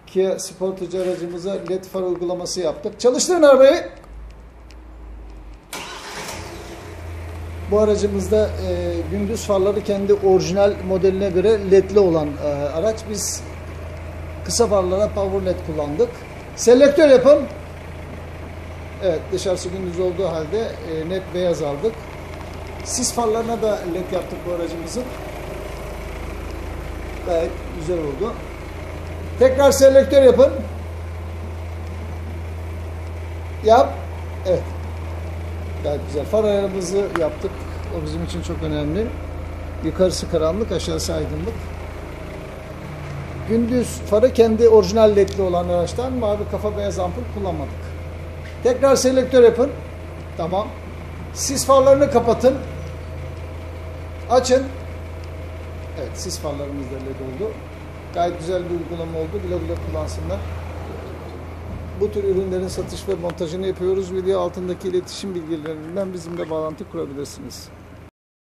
Kia Sportage aracımıza led far uygulaması yaptık. Çalıştırın arabayı. Bu aracımızda gündüz farları kendi orijinal modeline göre ledli olan araç. Biz kısa farlara power led kullandık. Selektör yapın. Evet, dışarısı gündüz olduğu halde net beyaz aldık. Sis farlarına da led yaptık bu aracımızın. Gayet güzel oldu. Tekrar selektör yapın. Yap. Evet. Gayet güzel. Far ayarımızı yaptık. O bizim için çok önemli. Yukarısı karanlık, aşağısı aydınlık. Gündüz farı kendi orijinal ledli olan araçtan mavi kafa beyaz ampul kullanmadık. Tekrar selektör yapın. Tamam. Sis farlarını kapatın. Açın. Evet, sis farlarımız da led oldu. Gayet güzel bir uygulama oldu. Güle güle kullansınlar. Bu tür ürünlerin satış ve montajını yapıyoruz. Video altındaki iletişim bilgilerinden bizimle bağlantı kurabilirsiniz.